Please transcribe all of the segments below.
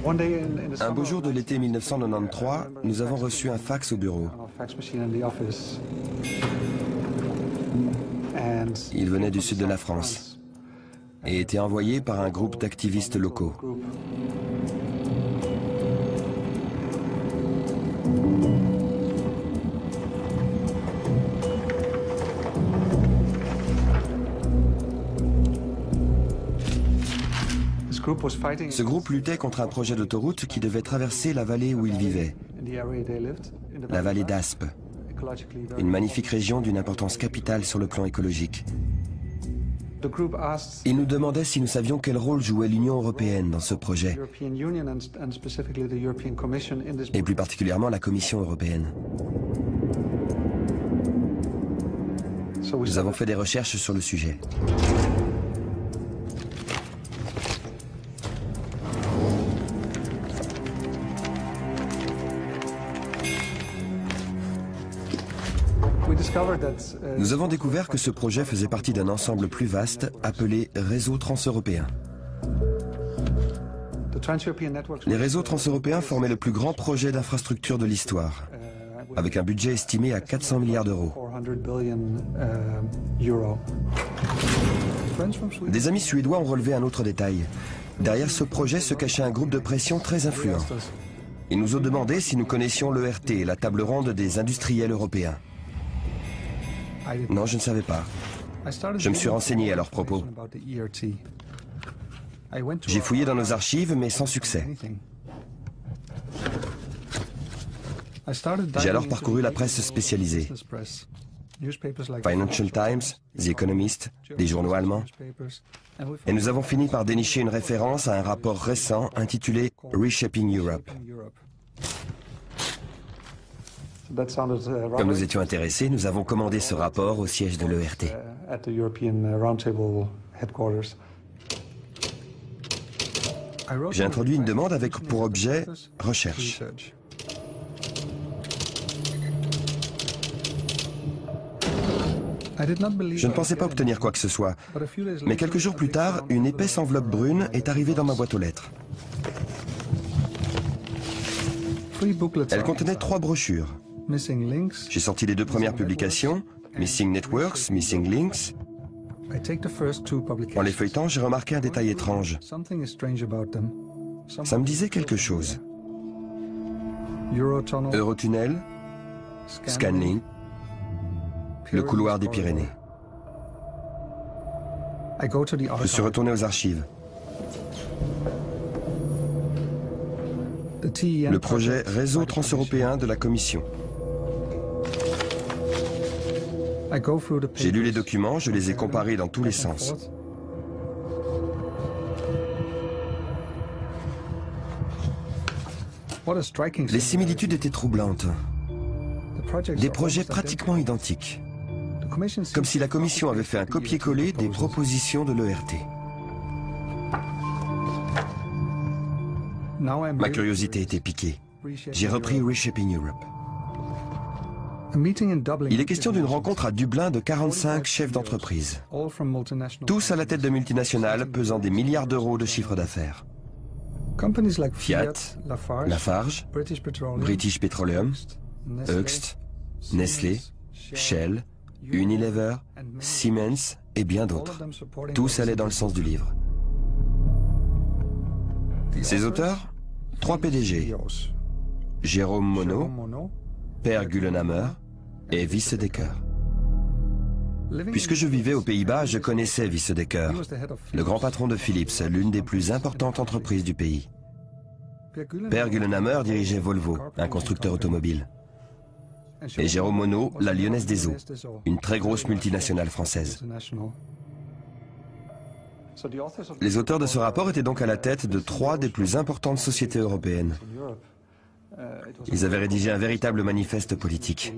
Un beau jour de l'été 1993, nous avons reçu un fax au bureau. Il venait du sud de la France et était envoyé par un groupe d'activistes locaux. Ce groupe luttait contre un projet d'autoroute qui devait traverser la vallée où ils vivaient, la vallée d'Aspe, une magnifique région d'une importance capitale sur le plan écologique. Ils nous demandaient si nous savions quel rôle jouait l'Union européenne dans ce projet, et plus particulièrement la Commission européenne. Nous avons fait des recherches sur le sujet. Nous avons découvert que ce projet faisait partie d'un ensemble plus vaste appelé Réseau transeuropéen. Les réseaux transeuropéens formaient le plus grand projet d'infrastructure de l'histoire, avec un budget estimé à 400 milliards d'euros. Des amis suédois ont relevé un autre détail. Derrière ce projet se cachait un groupe de pression très influent. Ils nous ont demandé si nous connaissions l'ERT, la table ronde des industriels européens. Non, je ne savais pas. Je me suis renseigné à leur propos. J'ai fouillé dans nos archives, mais sans succès. J'ai alors parcouru la presse spécialisée. Financial Times, The Economist, des journaux allemands. Et nous avons fini par dénicher une référence à un rapport récent intitulé Reshaping Europe. Comme nous étions intéressés, nous avons commandé ce rapport au siège de l'ERT. J'ai introduit une demande avec pour objet « Recherche ». Je ne pensais pas obtenir quoi que ce soit, mais quelques jours plus tard, une épaisse enveloppe brune est arrivée dans ma boîte aux lettres. Elle contenait 3 brochures. J'ai sorti les 2 premières publications, Missing Networks, Missing Links. En les feuilletant, j'ai remarqué un détail étrange. Ça me disait quelque chose. Eurotunnel, Scanlink, le couloir des Pyrénées. Je suis retourné aux archives. Le projet Réseau transeuropéen de la Commission. J'ai lu les documents, je les ai comparés dans tous les sens. Les similitudes étaient troublantes. Des projets pratiquement identiques. Comme si la Commission avait fait un copier-coller des propositions de l'ERT. Ma curiosité était piquée. J'ai repris Reshaping Europe. Il est question d'une rencontre à Dublin de 45 chefs d'entreprise, tous à la tête de multinationales pesant des milliards d'euros de chiffre d'affaires. Fiat, Lafarge, British Petroleum, Hoechst, Nestlé, Shell, Unilever, Siemens et bien d'autres. Tous allaient dans le sens du livre. Ces auteurs, 3 PDG, Jérôme Monod, Per Gullenhammer et Wisse Dekker. Puisque je vivais aux Pays-Bas, je connaissais Wisse Dekker, le grand patron de Philips, l'une des plus importantes entreprises du pays. Per Gullenhammer dirigeait Volvo, un constructeur automobile. Et Jérôme Monod, la Lyonnaise des Eaux, une très grosse multinationale française. Les auteurs de ce rapport étaient donc à la tête de 3 des plus importantes sociétés européennes. Ils avaient rédigé un véritable manifeste politique.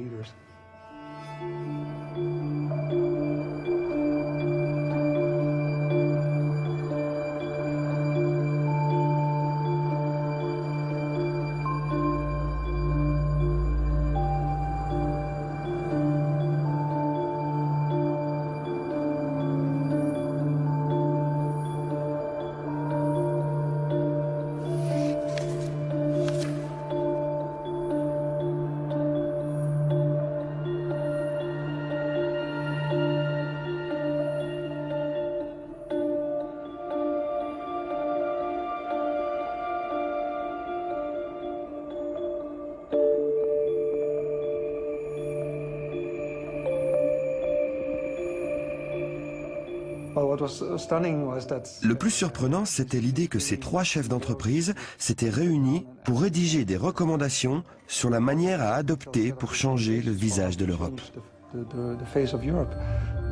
Le plus surprenant, c'était l'idée que ces trois chefs d'entreprise s'étaient réunis pour rédiger des recommandations sur la manière à adopter pour changer le visage de l'Europe.